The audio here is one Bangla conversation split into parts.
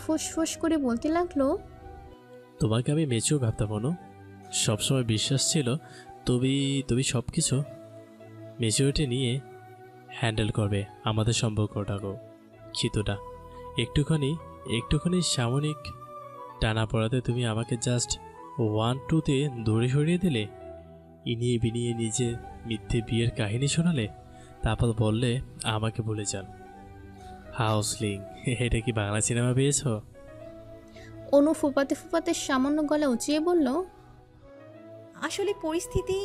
ফুসফুস করে বলতে লাগলো, তোমাকে আমি মেচেও ভাবতাম অনু, সবসময় বিশ্বাস ছিল তুমি তুমি সব কিছু মেচুরিটি নিয়ে হ্যান্ডেল করবে আমাদের সম্পর্কটাকেও। কিছুটা একটুখানি একটুখানি সাময়িক টানা পড়াতে তুমি আমাকে জাস্ট 1-2তে দূরে সরিয়ে দিলে, ইনিয়ে বিনিয়ে নিজে মিথ্যে বিয়ের কাহিনী শোনালে, তারপর বললে আমাকে ভুলে যান। হাউসলিং, এটা কি বাংলা সিনেমা পেয়েছ? অনু ফুপাতে ফুপাতে সামান্য গলা উঁচিয়ে বলল, আসলে পরিস্থিতি।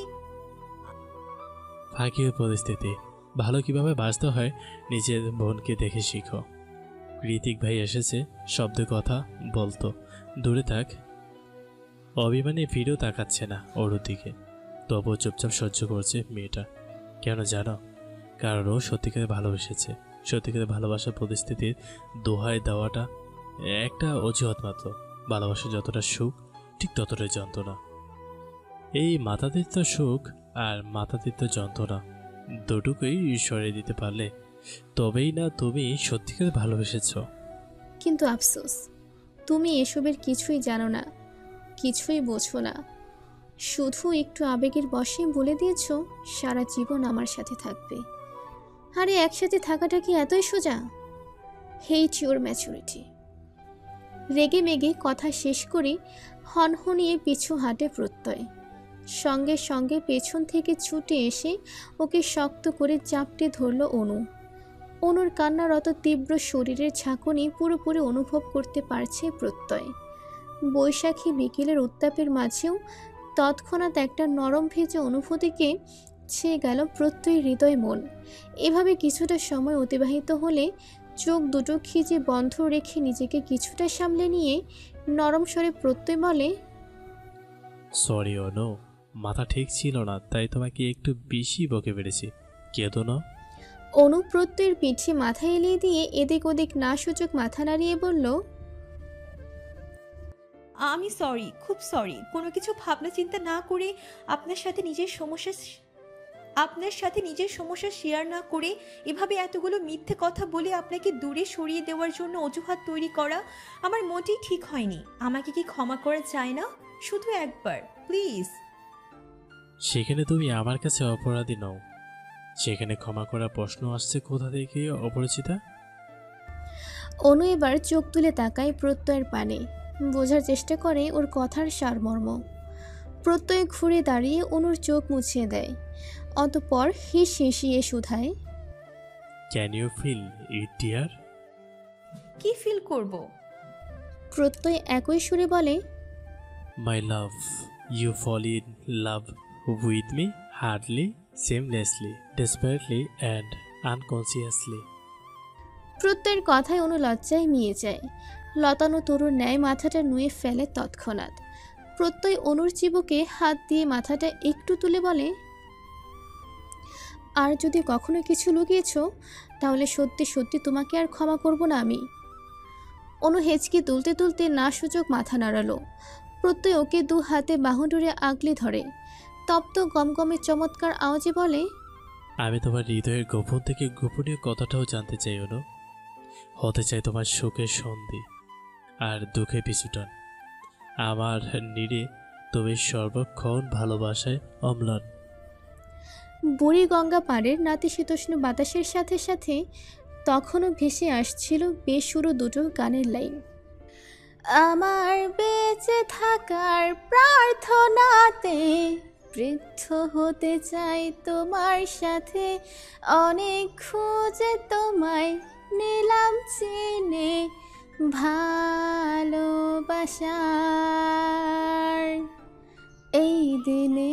ফাঁকি পরিস্থিতি ভালো কিভাবে বাঁচতে হয় নিজের বোনকে দেখে শিখো। ঋতিক ভাই এসেছে, শব্দে কথা বলতো, দূরে থাক। অভিমানে ফিরেও তাকাচ্ছে না ওর দিকে, তবুও চুপচাপ সহ্য করছে মেয়েটা। কেন জানো? কারণ ও সত্যিকারে ভালোবেসেছে। সত্যিকারে ভালোবাসার পরিস্থিতির দোহাই দেওয়াটা একটা অজুহাত মাত্র। ভালোবাসা যতটা সুখ, ঠিক ততটাই যন্ত্রণা। এই মাথাতীর্থ সুখ আর মাথাতীর্থ যন্ত্রণা দুটুকুই সরিয়ে দিতে পারলে তবেই না তুমি সত্যিকারে ভালোবেসেছ। কিন্তু আফসোস, তুমি এসবের কিছুই জানো না, কিছুই বোঝো না। শুধু একটু আবেগের বশে বলে দিয়েছ সারা জীবন আমার সাথে থাকবে। আরে একসাথে থাকাটা কি এতই সোজা? Hate your maturity. রেগে মেগে কথা শেষ করে হনহনিয়ে পিছু হাঁটে প্রত্যয়। সঙ্গে সঙ্গে পেছন থেকে ছুটে এসে ওকে শক্ত করে চাপটে ধরল অনু। অনুর কান্নারত তীব্র শরীরের ঝাঁকুনি পুরোপুরি অনুভব করতে পারছে প্রত্যয়। বৈশাখী বিকেলের উত্তাপের মাঝেও তৎক্ষণাৎ একটা নরম ভেজে অনুভূতিকে ছেয়ে গেল প্রত্যয়ের হৃদয় মন। এভাবে কিছুটা সময় অতিবাহিত হলে চোখ দুটো খিজে বন্ধ রেখে নিজেকে কিছুটা সামলে নিয়ে নরম স্বরে প্রত্যয় বলে, সরি অনু, মাথা ঠিক ছিল না, তাই তোমাকে একটু বেশি বকে বেড়েছি, কেঁদো না। অনু প্রত্যয়ের পিঠে মাথা এলিয়ে দিয়ে এদিক ওদিক না সূচক মাথা নাড়িয়ে বলল, আমি সরি, খুব সরি। কোনো কিছু ভাবনা চিন্তা না করে আপনার সাথে নিজের সমস্যা শেয়ার না করে এভাবে এতগুলো মিথ্যে কথা বলে আপনাকে দূরে সরিয়ে দেওয়ার জন্য অজুহাত তৈরি করা আমার মোটেই ঠিক হয়নি। আমাকে কি ক্ষমা করা যায় না? শুধু একবার প্লিজ। সেখানে তুমি আমার কাছে অপরাধী নও, সেখানে ক্ষমা করার প্রশ্ন আসছে কোথা থেকে অপরিচিতা? অনু এবার চোখ তুলে তাকায় প্রত্যয়ের পানে, বোঝার চেষ্টা করে ওর কথার সারমর্ম। প্রত্যয় ঘুরে দাঁড়িয়ে অনুর চোখ মুছিয়ে দেয়, অতঃপর হিস হিসিয়ে শুধায়, can you feel it dear? কি ফিল করব? প্রত্যয় একই সুরে বলে, my love, you fall in love with me hardly, seamlessly, desperately and unconsciously. প্রত্যয়ের কথায় অনু লজ্জায় মিয়ে যায়, লতানো তরুর ন্যায় মাথাটা নুয়ে ফেলে তৎক্ষণাৎ। প্রত্যয় অনুর চিবুকে হাত দিয়ে মাথাটা একটু তুলে বলে, আর যদি কখনো কিছু লুকিয়েছ তাহলে সত্যি সত্যি তোমাকে আর ক্ষমা করব না আমি। অনু হেঁচকি তুলতে তুলতে না সূচক মাথা নাড়ালো। প্রত্যয় ওকে দু হাতে বাহুডোরে আগলে ধরে তপ্ত গমগমে চমৎকার আওয়াজে বলে, আমি তোমার হৃদয়ের গোপন থেকে গোপনীয় কথাটাও জানতে চাই অনু। হতে চাই তোমার সুখের সন্ধি আর দুঃখে পিছুটান। আমার নিরে তুমি সর্বক্ষণ ভালোবাসায় অম্লান। বুড়ি গঙ্গা পাড়ের নাতিশীতোষ্ণ বাতাসের সাথে সাথে তখনও ভেসে আসছিল বেসুরো দুটো গানের লাইন। আমার বেঁচে থাকার প্রার্থনাতে বৃদ্ধ হতে চাই তোমার সাথে, অনেক খুঁজে তোমায় নিলাম চিনে ভালোবাসার এই দিনে।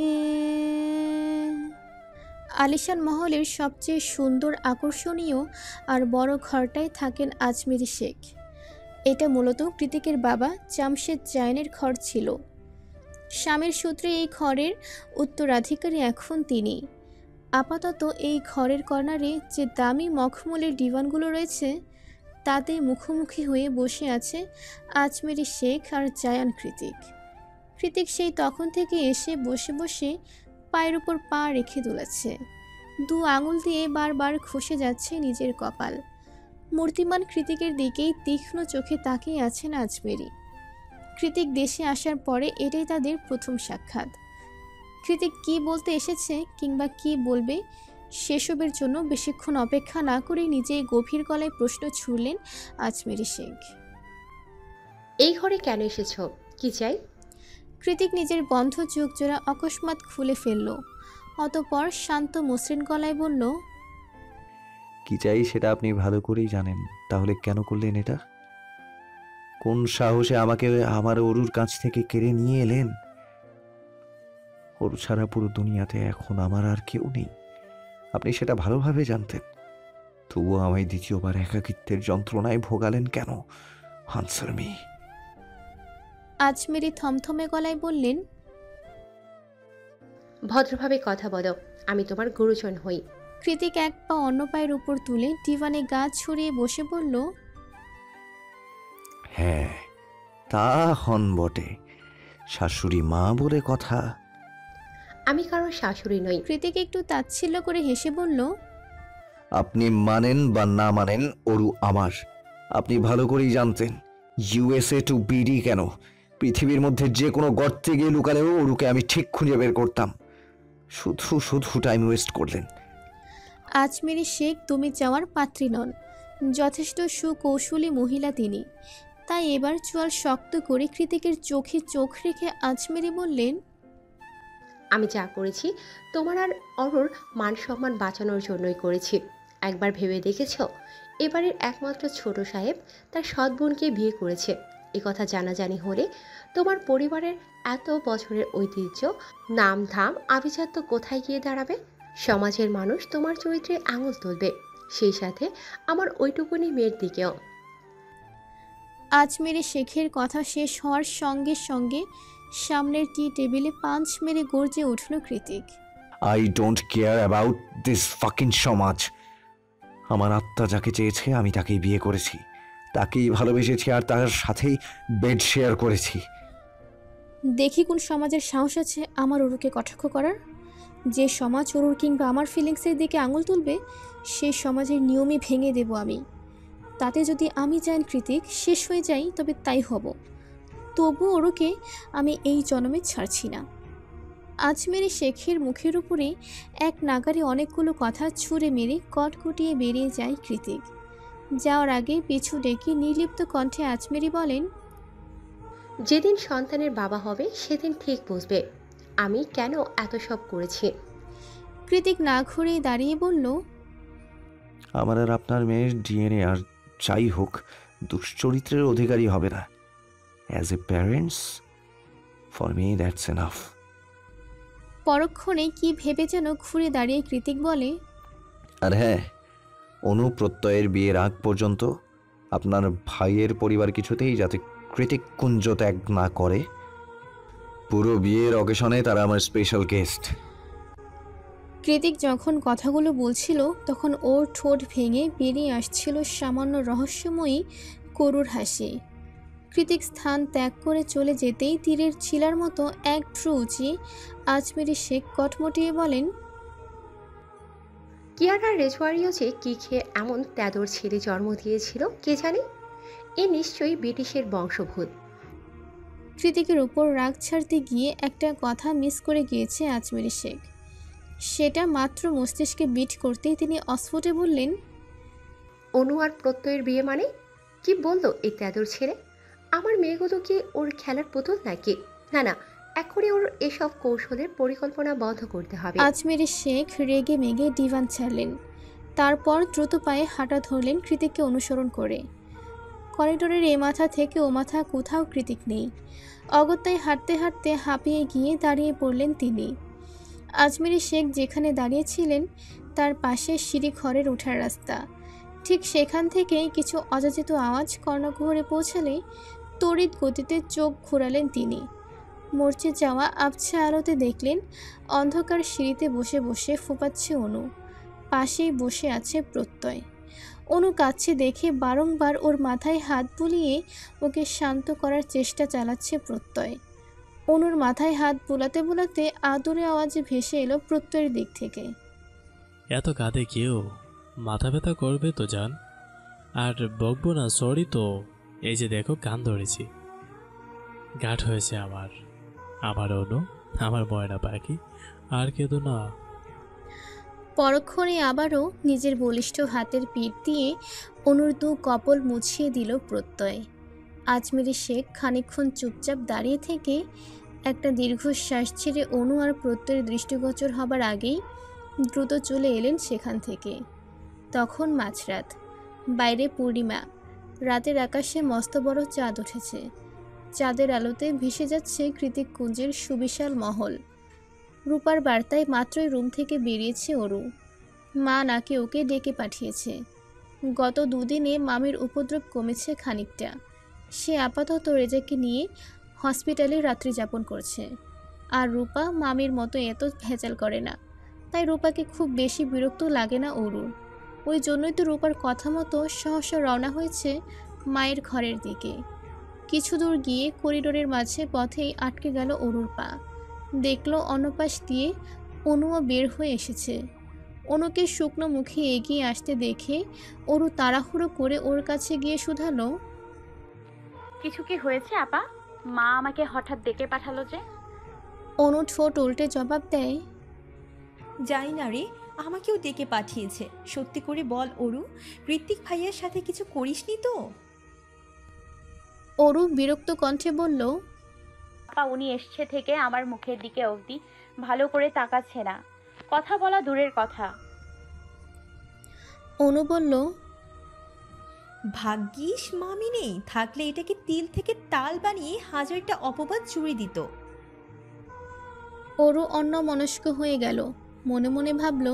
আলিশান মহলের সবচেয়ে সুন্দর, আকর্ষণীয় আর বড় ঘরটায় থাকেন আজমিরি শেখ। এটা মূলত কৃতিকের বাবা জামশেদ জায়নের ঘর ছিল। স্বামীর সূত্রে এই ঘরের উত্তরাধিকারী এখন তিনি। আপাতত এই ঘরের কর্নারে যে দামি মখমলের ডিভানগুলো রয়েছে তাতে মুখোমুখি হয়ে বসে আছে আজমিরি শেখ আর জায়ান কৃতিক। কৃতিক সেই তখন থেকে এসে বসে বসে পায়ের উপর পা রেখে দুলাচ্ছে, দু আঙুল দিয়ে বারবার খসে যাচ্ছে নিজের কপাল। মূর্তিমান কৃতিকের দিকেই তীক্ষ্ণ চোখে তাকিয়ে আছেন আজমেরি। কৃতিক দেশে আসার পরে এটাই তাদের প্রথম সাক্ষাৎ। কৃতিক কী বলতে এসেছে কিংবা কী বলবে সেসবের জন্য বেশিক্ষণ অপেক্ষা না করে নিজেই গভীর গলায় প্রশ্ন ছুড়লেন আজমেরি শেখ। এই ঘরে কেন এসেছো? কি চাই? কৃতিক নিজের বন্ধ চোখ জোড়া অকস্মাৎ খুলে ফেলল। অতঃপর শান্ত মসৃণ গলায় বলল, কি চাই সেটা আপনি ভালো করেই জানেন, তাহলে কেন করলেন এটা? কোন সাহসে আমাকে আমার অরুর কাছ থেকে কেড়ে নিয়ে এলেন? অরু ছাড়া পুরো দুনিয়াতে এখন আমার আর কেউ নেই, আপনি সেটা ভালোভাবে জানতেন। তবুও আমায় দ্বিতীয়বার একাকিত্বের যন্ত্রণায় ভোগালেন কেন? Answer me. আজমেরি থমথমে গলায় বললেন, ভদ্রভাবে কথা বলো, আমি তোমার গুরুজন হই। কৃতিক এক পা অন্য পায়ের উপর তুলে ডিভানে গা ছড়িয়ে বসে বলল, হ্যাঁ, তা হন বটে, শাশুড়ি মা বলে কথা। আমি কারোর শাশুড়ি নই। কৃতিক একটু তাচ্ছিল্য করে হেসে বলল, আপনি মানেন বা না মানেন, অরু আমার। আপনি ভালো করেই জানতেন। ইউএসএ টু বিডি কেন, পৃথিবীর মধ্যে যে কোনো গর্তে গিয়ে লুকালেও অরুকে আমি ঠিক খুঁজে বের করতাম। শুধু শুধু টাইম ওয়েস্ট করলেন। আজমেরি শেখ তুমি চাওয়ার পাত্রী নন। যথেষ্ট সুকৌশলী মহিলা তিনি। তাই এবার চোয়াল শক্ত করে কৃতিকের চোখে চোখ রেখে আজমেরি বললেন, আমি যা করেছি তোমার আর অরুর মান সম্মান বাঁচানোর জন্যই করেছি। একবার ভেবে দেখেছো, এবারের একমাত্র ছোট সাহেব তার সৎ বোনকে বিয়ে করেছে। এ কথা জানাজানি হলে তোমার পরিবারের এত বছরের ঐতিহ্য, নাম ধাম, আভিজাত্য কোথায় গিয়ে দাঁড়াবে? সমাজের মানুষ তোমার চরিত্রে আঙুল তুলবে, সেই সাথে আমার ওইটুকুনি মেয়ের দিকেও। আজমেরি শেখের কথা শেষ হওয়ার সঙ্গে সঙ্গে সামনের টি টেবিলে পাঞ্চ মেরে গর্জে উঠল Kritik. I don't care about this fucking সমাজ। আমার আত্মা যাকে চেয়েছে আমি তাকেই বিয়ে করেছি, তাকেই ভালোবেসেছি, আর তার সাথেই বেড শেয়ার করেছি। দেখি কোন সমাজের সাহস আছে আমার অরুকে কটাক্ষ করার। যে সমাজ অরুর কিংবা আমার ফিলিংসের দিকে আঙুল তুলবে সেই সমাজের নিয়মই ভেঙে দেব আমি। তাতে যদি আমি চাই কৃতিক শেষ হয়ে যাই তবে তাই হব, তবু অরুকে আমি এই জন্মে ছাড়ছি না। আজমেরি শেখের মুখের উপরে এক নাগারে অনেকগুলো কথা ছুঁড়ে মেরে কটকটিয়ে বেরিয়ে যায় কৃতিক। যাওয়ার আগে পিছু ডেকে নির্লিপ্ত কণ্ঠে আজমেরি বলেন, যেদিন সন্তানের বাবা হবে সেদিন ঠিক বুঝবে আমি কেন এত সব করেছি। কৃতিক না ঘুরে দাঁড়িয়ে বলল, আমার আর আপনার মেয়ের ডিএনএ আর যাই হোক দুশ্চরিত্রের অধিকারী হবে না। As a parents for me that's enough. পরক্ষণে কি ভেবে যেন ঘুরে দাঁড়িয়ে কৃতিক বলে, আর হ্যাঁ, অনুপ্রত্যয়ের বিয়ের আগ পর্যন্ত আপনার ভাইয়ের পরিবার কিছুতেই যাতে কৃতিক কুঞ্জ ত্যাগ না করে। পুরো বিয়ের অকেশনে তারা আমার স্পেশাল গেস্ট। কৃতিক যখন কথাগুলো বলছিল তখন ওর ঠোঁট ভেঙে বেরিয়ে আসছিল সামান্য রহস্যময়ী করুর হাসি। কৃতিক স্থান ত্যাগ করে চলে যেতেই তীরের ছিলার মতো এক ভ্রু উঁচিয়ে আজমেরি শেখ কটমটিয়ে বলেন, কিয়ারা রেজওয়ারিও যে কি খেয়ে এমন তেদর ছেলে জন্ম দিয়েছিল কে জানে। এ নিশ্চয়ই ব্রিটিশের বংশভূত। কৃতিকের উপর রাগ ছাড়তে গিয়ে একটা কথা মিস করে গিয়েছে আজমেরি শেখ। সেটা মাত্র মস্তিষ্কে বিট করতেই তিনি অস্ফুটে বললেন, অনু আর প্রত্যয়ের বিয়ে মানে? কি বললো এই তেদর ছেলে? আমার মেয়েগুলো কি ওর খেলার পুতুল নাকি? না না, এখনই ওর এসব কৌশলের পরিকল্পনা বন্ধ করতে হবে। আজমেরি শেখ রেগে মেগে ডিভান ছাড়লেন। তারপর দ্রুত পায়ে হাঁটা ধরলেন কৃতিককে অনুসরণ করে। করিডোরের এ মাথা থেকে ও মাথা কোথাও কৃতিক নেই। অগত্যায় হাঁটতে হাঁটতে হাঁপিয়ে গিয়ে দাঁড়িয়ে পড়লেন তিনি। আজমেরি শেখ যেখানে দাঁড়িয়েছিলেন তার পাশে সিঁড়ি ঘরের ওঠার রাস্তা। ঠিক সেখান থেকেই কিছু অযাচিত আওয়াজ কর্ণকুহরে পৌঁছালে তড়িৎ গতিতে চোখ ঘোরালেন তিনি। মরচে যাওয়া আবছা আলোতে দেখলেন অন্ধকার সিঁড়িতে বসে বসে ফোঁপাচ্ছে অনু। পাশেই বসে আছে প্রত্যয়। অনু কাছে দেখে বারংবার ওর মাথায় হাত বুলিয়ে ওকে শান্ত করার চেষ্টা চালাচ্ছে প্রত্যয়। অনুর মাথায় হাত বুলাতে বুলাতে আদুরে আওয়াজে ভেসে এলো প্রত্যয়ের দিক থেকে, এত কাঁদে কেউ? মাথা ব্যথা করবে তো জান। আর বকবো না, সরি তো। এই যে দেখো কান ধরেছি, গাঢ় হয়েছে আমার। আমার অনু, আমার ময়না পাখি, আর কেঁদো না। পরক্ষণে আবারও নিজের বলিষ্ঠ হাতের পিঠ দিয়ে অনুর দু কপল মুছিয়ে দিল প্রত্যয়। আজমেরি শেখ খানিকক্ষণ চুপচাপ দাঁড়িয়ে থেকে একটা দীর্ঘশ্বাস ছেড়ে অনু আর প্রত্যয়ের দৃষ্টিগোচর হবার আগেই দ্রুত চলে এলেন সেখান থেকে। তখন মাঝরাত, বাইরে পূর্ণিমা, রাতের আকাশে মস্ত বড় চাঁদ উঠেছে। চাঁদের আলোতে ভেসে যাচ্ছে কৃতিক কুঞ্জের সুবিশাল মহল। রূপার বার্তায় মাত্রই রুম থেকে বেরিয়েছে অরু। মা নাকি ওকে ডেকে পাঠিয়েছে। গত দুদিনে মামির উপদ্রব কমেছে খানিকটা। সে আপাতত রেজাকে নিয়ে হসপিটালে রাত্রি যাপন করছে। আর রূপা মামির মতো এত ভেজাল করে না, তাই রূপাকে খুব বেশি বিরক্ত লাগে না অরুর। ওই জন্যই তো রূপার কথা মতো সহসা রওনা হয়েছে মায়ের ঘরের দিকে। কিছু দূর গিয়ে করিডোরের মাঝে পথেই আটকে গেল অরুর পা। দেখল অন্যপাশ দিয়ে অনুও বের হয়ে এসেছে। অনুকে শুকনো মুখে এগিয়ে আসতে দেখে অরু তাড়াহুড়ো করে ওর কাছে গিয়ে শুধালো, কিছু কি হয়েছে আপা? মা আমাকে হঠাৎ ডেকে পাঠালো যে। অনু ঠোঁট উল্টে জবাব দেয়, জানি না রে, আমাকেও ডেকে পাঠিয়েছে। সত্যি করে বল অরু, ঋত্বিক ভাইয়ার সাথে কিছু করিসনি তো? অরু বিরক্ত কণ্ঠে বলল, আপা উনি এসছে থেকে আমার মুখের দিকে অবধি ভালো করে তাকাচ্ছে না, কথা বলা দূরের কথা। অনু বলল, ভাগ্যিস মামি নেই, থাকলে এটাকে তিল থেকে তাল বানিয়ে হাজারটা অপবাদ জুড়ে দিত। অরু অন্যমনস্ক হয়ে গেল। মনে মনে ভাবল,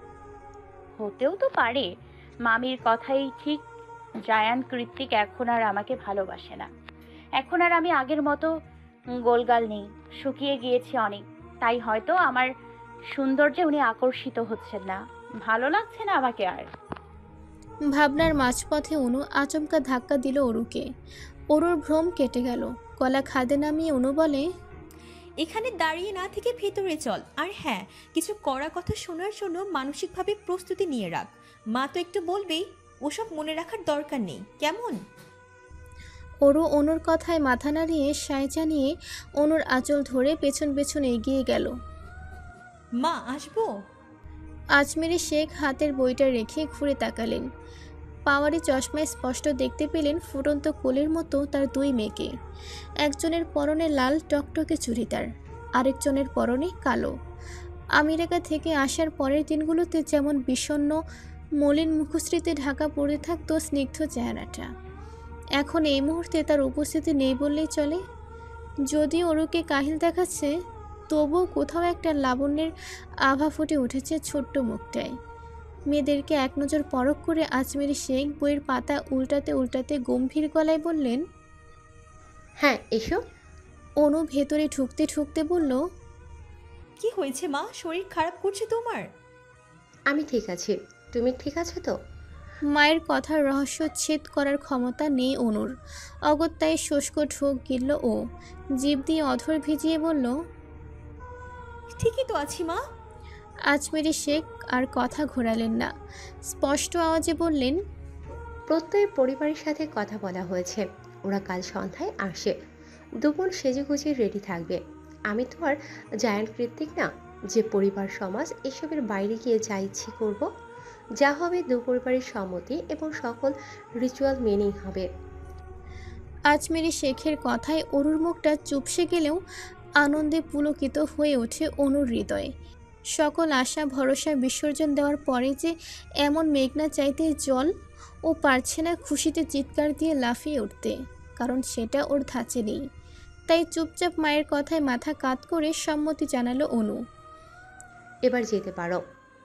হতেও তো পারে মামির কথাই ঠিক, জায়ান কৃত্তিক এখন আর আমাকে ভালোবাসে না। এখন আর আমি আগের মতো গোলগাল নেই, শুকিয়ে গিয়েছি অনেক। তাই হয়তো আমার সৌন্দর্যে উনি আকর্ষিত হচ্ছেন না, ভালো লাগছে না আমাকে আর। ভাবনার মাঝপথে অনু আচমকা ধাক্কা দিল অরুকে। অরুর ভ্রম কেটে গেল। গলা খাদে নামিয়ে অনু বলে, এখানে দাঁড়িয়ে না থেকে ভেতরে চল। আর হ্যাঁ, কিছু কড়া কথা শোনার জন্য মানসিকভাবে প্রস্তুতি নিয়ে রাখ। মা তো একটু বলবেই, ওসব মনে রাখার দরকার নেই, কেমন? অরু অনুর কথায় মাথা নাড়িয়ে সায় জানিয়ে অনুর আঁচল ধরে পেছন পেছন এগিয়ে গেল। মা, আসবো? আজমেরি শেখ হাতের বইটা রেখে ঘুরে তাকালেন। পাওয়ারি চশমায় স্পষ্ট দেখতে পেলেন ফুটন্ত কোলের মতো তার দুই মেয়েকে। একজনের পরনে লাল টকটকে চুড়িদার, আরেকজনের পরনে কালো। আমেরিকা থেকে আসার পরের দিনগুলোতে যেমন বিষণ্ণ মলিন মুখশ্রীতে ঢাকা পড়ে থাকতো স্নিগ্ধ চেহারাটা, এখন এই মুহূর্তে তার উপস্থিতি নেই বললেই চলে। যদিও ওরুকে কাহিল দেখাচ্ছে, তবুও কোথাও একটা লাবণ্যের আভা ফুটে উঠেছে ছোট্ট মুখটায়। মেয়েদেরকে এক নজর পরখ করে আজমেরি শেখ বইয়ের পাতা উল্টাতে উল্টাতে গম্ভীর গলায় বললেন, হ্যাঁ এসো। অনু ভেতরে ঢুকতে ঢুকতে বলল, কি হয়েছে মা, শরীর খারাপ করছে তোমার? আমি ঠিক আছি, তুমি ঠিক আছো তো? মায়ের কথার রহস্য ছেদ করার ক্ষমতা নেই অনুর। অগত্যায় শুষ্ক ঢোক গিলল ও, জিভ দিয়ে অধর ভিজিয়ে বলল, ঠিকই তো আছি মা। আজমেরি শেখ আর কথা ঘোরালেন না, স্পষ্ট আওয়াজে বললেন, প্রত্যয় পরিবারের সাথে কথা বলা হয়েছে, ওরা কাল সন্ধ্যায় আসে। দুপুর সেজেগুজে রেডি থাকবে। আমি তো আর জায়ান্ট কৃত্তিক না যে পরিবার সমাজ এসবের বাইরে গিয়ে যা ইচ্ছে করব। যা হবে দু পরিবারের সম্মতি এবং সকল রিচুয়াল মেনেই হবে। আজমেরি শেখের কথায় অরুর মুখটা চুপসে গেলেও আনন্দে পুলকিত হয়ে ওঠে অনুর হৃদয়ে। সকল আশা ভরসা বিসর্জন দেওয়ার পরে যে এমন মেঘনা চাইতে জল, ও পারছে না খুশিতে চিৎকার দিয়ে লাফিয়ে উঠতে, কারণ সেটা ওর ধাঁচে নেই। তাই চুপচাপ মায়ের কথায় মাথা কাত করে সম্মতি জানালো অনু। এবার যেতে পারো।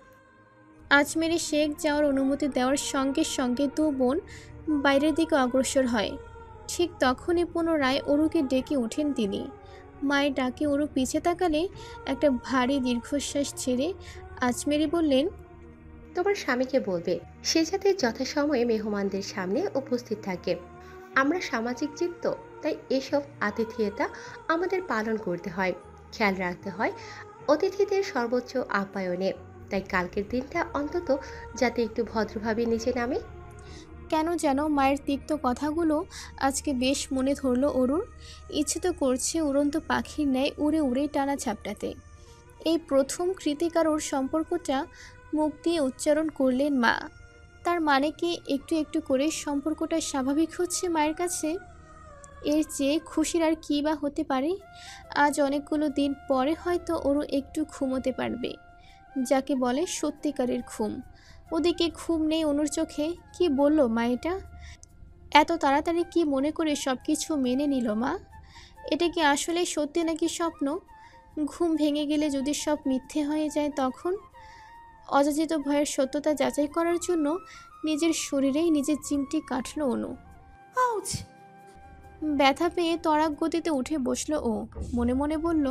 আজমেরি শেখ যাওয়ার অনুমতি দেওয়ার সঙ্গে সঙ্গে দু বোন বাইরের দিকে অগ্রসর হয়। ঠিক তখনই পুনরায় অরুকে ডেকে ওঠেন তিনি। মায়ের ডাকে অরু পিছে তাকালে একটা ভারী দীর্ঘশ্বাস ছেড়ে আজমেরি বললেন, তোমার স্বামীকে বলবে সে যাতে যথাসময়ে মেহমানদের সামনে উপস্থিত থাকে। আমরা সামাজিক জীব তো, তাই এসব আতিথেয়তা আমাদের পালন করতে হয়, খেয়াল রাখতে হয় অতিথিদের সর্বোচ্চ আপ্যায়নে। তাই কালকের দিনটা অন্তত যাতে একটু ভদ্রভাবে নিচে নামে। কেন যেন মায়ের তিক্ত কথাগুলো আজকে বেশ মনে ধরলো অরুর। ইচ্ছে তো করছে উড়ন্ত পাখির ন্যায় উড়ে উড়ে টানা ঝাপটাতে। এই প্রথম কৃতিকার ওর সম্পর্কটা মুখ দিয়ে উচ্চারণ করলেন মা। তার মানে কি একটু একটু করে সম্পর্কটা স্বাভাবিক হচ্ছে মায়ের কাছে? এর চেয়ে খুশির আর কী বা হতে পারে? আজ অনেকগুলো দিন পরে হয়তো ওরও একটু ঘুমোতে পারবে, যাকে বলে সত্যিকারের ঘুম। ওদিকে ঘুম নেই অনুর চোখে। কি বলল মা এটা? এত তাড়াতাড়ি কি মনে করে সব কিছু মেনে নিল মা? এটা কি আসলে সত্যি নাকি স্বপ্ন? ঘুম ভেঙে গেলে যদি সব মিথ্যে হয়ে যায় তখন? অযাচিত ভয়ের সত্যতা যাচাই করার জন্য নিজের শরীরেই নিজের চিমটি কাটল অনু। আউচ! ব্যথা পেয়ে তড়াক গতিতে উঠে বসল ও। মনে মনে বলল,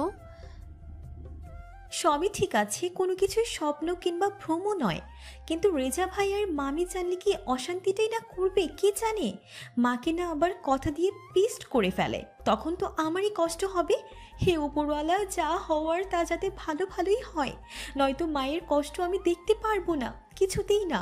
সবই ঠিক আছে, কোনো কিছুই স্বপ্ন কিংবা ভ্রম নয়। কিন্তু রেজা ভাই আর মামি জানলে কি অশান্তিটাই না করবে কে জানে। মাকে না আবার কথা দিয়ে পিস্ট করে ফেলে, তখন তো আমারই কষ্ট হবে। হে উপরওয়ালা, যা হওয়ার তা যাতে ভালো ভালোই হয়, নয়তো মায়ের কষ্ট আমি দেখতে পারবো না, কিছুতেই না।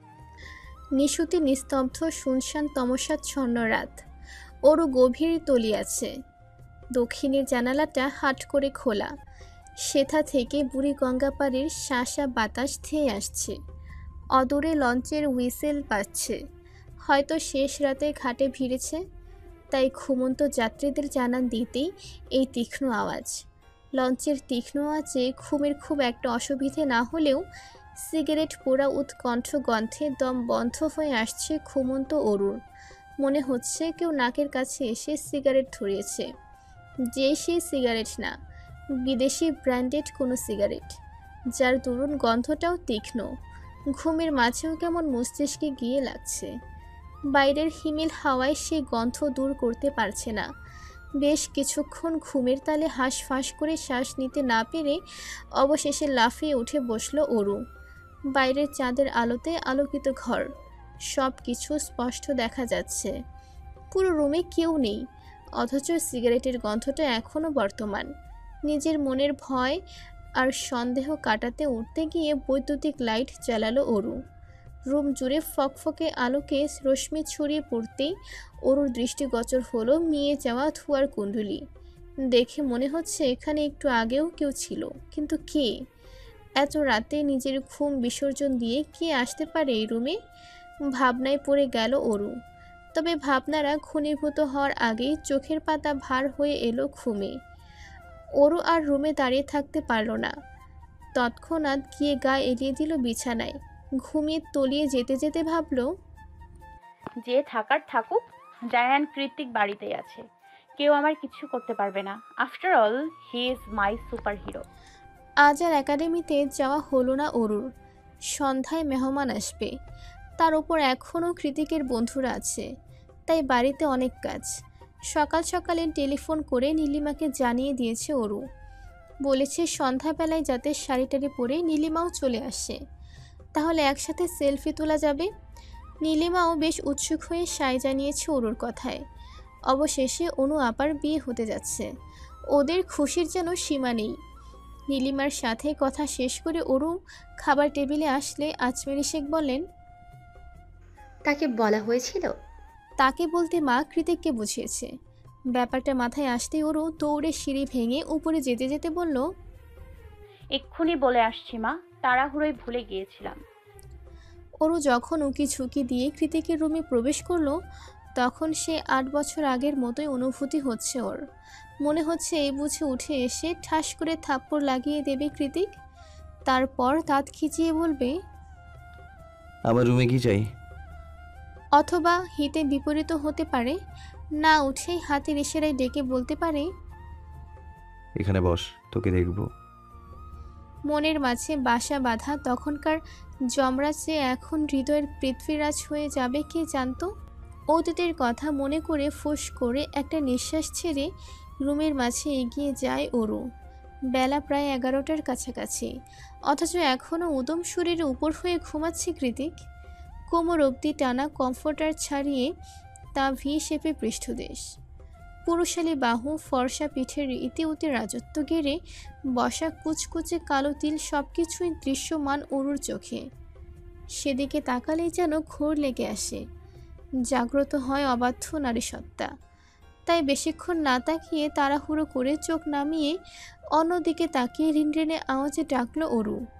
নিশুতি নিস্তব্ধ শুনশান তমসাচ্ছন্ন রাত। ওরও গভীর তলিয়াছে। দক্ষিণের জানালাটা হাট করে খোলা। সেথা থেকে বুড়ি গঙ্গাপাড়ের শাঁসা বাতাস ধেয়ে আসছে। অদূরে লঞ্চের হুইসেল বাজছে। হয়তো শেষ রাতে ঘাটে ভিড়েছে, তাই ঘুমন্ত যাত্রীদের জানান দিতেই এই তীক্ষ্ণ আওয়াজ। লঞ্চের তীক্ষ্ণ আওয়াজে ঘুমের খুব একটা অসুবিধে না হলেও সিগারেট পোড়া উৎকণ্ঠ গন্ধে দম বন্ধ হয়ে আসছে ঘুমন্ত অরুর। মনে হচ্ছে কেউ নাকের কাছে এসে সিগারেট ধরিয়েছে। যে সেই সিগারেট না, বিদেশি ব্র্যান্ডেড কোনো সিগারেট, যার দরুন গন্ধটাও তীক্ষ্ণ। ঘুমের মাঝেও কেমন মস্তিষ্কে গিয়ে লাগছে। বাইরের হিমেল হাওয়ায় সে গন্ধ দূর করতে পারছে না। বেশ কিছুক্ষণ ঘুমের তালে হাঁসফাঁস করে শ্বাস নিতে না পেরে অবশেষে লাফিয়ে উঠে বসল অরু। বাইরের চাঁদের আলোতে আলোকিত ঘর, সব কিছু স্পষ্ট দেখা যাচ্ছে। পুরো রুমে কেউ নেই, অথচ সিগারেটের গন্ধটা এখনও বর্তমান। নিজের মনের ভয় আর সন্দেহ কাটাতে উঠতে গিয়ে বৈদ্যুতিক লাইট জ্বালালো অরু। রুম জুড়ে ফকফকে আলোকে রশ্মি ছড়িয়ে পড়তেই অরুর দৃষ্টিগোচর হলো মিয়ে যাওয়া ধোঁয়ার কুণ্ডলী। দেখে মনে হচ্ছে এখানে একটু আগেও কেউ ছিল, কিন্তু কে? এত রাতে নিজের ঘুম বিসর্জন দিয়ে কে আসতে পারে এই রুমে? ভাবনায় পড়ে গেল অরু। তবে ভাবনারা ঘনীভূত হওয়ার আগেই চোখের পাতা ভার হয়ে এলো ঘুমে। অরু আর রুমে দাঁড়িয়ে থাকতে পারল না। তৎক্ষণাৎ গিয়ে গা এলিয়ে দিল বিছানায়। ঘুমিয়ে তলিয়ে যেতে যেতে ভাবল, যে থাকার থাকুক, জায়ান কৃত্তিক বাড়িতেই আছে, কেউ আমার কিছু করতে পারবে না। After all he is my superhero. আজ আর একাডেমিতে যাওয়া হলো না অরুর। সন্ধ্যায় মেহমান আসবে, তার উপর এখনও কৃতিকের বন্ধুরা আছে, তাই বাড়িতে অনেক কাজ। সকাল সকালে টেলিফোন করে নীলিমাকে জানিয়ে দিয়েছে অরু। বলেছে সন্ধ্যাবেলায় যাতে শাড়ি টাড়ি পরে নীলিমাও চলে আসে, তাহলে একসাথে সেলফি তোলা যাবে। নীলিমাও বেশ উৎসুক হয়ে সায় জানিয়েছে অরুর কথায়। অবশেষে অনু আপার বিয়ে হতে যাচ্ছে। ওদের খুশির যেন সীমা নেই। নীলিমার সাথে কথা শেষ করে অরু খাবার টেবিলে আসলে আজমেরি শেখ বলেন, তাকে বলা হয়েছিল? তাকে বলতে মা কৃতিককে বুঝিয়েছে। ব্যাপারটা মাথায় আসতেই অরু দৌড়ে সিঁড়ি ভেঙে উপরে যেতে যেতে বলল, এক্ষুনি বলে আসছি মা, তাড়াহুড়োয় ভুলে গিয়েছিলাম। অরু যখন উকি ঝুঁকি দিয়ে কৃতিকের রুমে প্রবেশ করলো, তখন সে 8 বছর আগের মতোই অনুভূতি হচ্ছে ওর। মনে হচ্ছে এই বুঝে উঠে এসে ঠাস করে থাপ্পড় লাগিয়ে দেবে কৃতিক, তারপর দাঁত খিচিয়ে বলবে, আমার রুমে কি চাই? অথবা হিতে বিপরীত হতে পারে, না উঠেই হাতের ইশারায় ডেকে বলতে পারে, এখানে বস, তোকে দেখব। মনের মাঝে বাসা বাঁধা তখনকার যমরাজ যে এখন হৃদয়ের পৃথ্বীরাজ হয়ে যাবে কে জানতো। অতীতের কথা মনে করে ফোঁস করে একটা নিঃশ্বাস ছেড়ে রুমের মাঝে এগিয়ে যায় অরু। বেলা প্রায় 11টার কাছাকাছি, অথচ এখনও উদম শরীরে উপর হয়ে ঘুমাচ্ছে কৃতিক। কোমর অবধি টানা কমফোর্টার ছাড়িয়ে তা ভি শেপে পৃষ্ঠদেশ, পুরুষালী বাহু, ফর্সা পিঠের ইতিউতি রাজত্ব গেড়ে বসা কুচকুচে কালো তিল, সব কিছুই দৃশ্যমান অরুর চোখে। সেদিকে তাকালেই যেন ঘোর লেগে আসে। জাগ্রত হয় অবাধ্য নারী সত্তা। তাই বেশিক্ষণ না তাকিয়ে তাড়াহুড়ো করে চোখ নামিয়ে অন্যদিকে তাকিয়ে রিনরিনে আওয়াজে ডাকলো অরু।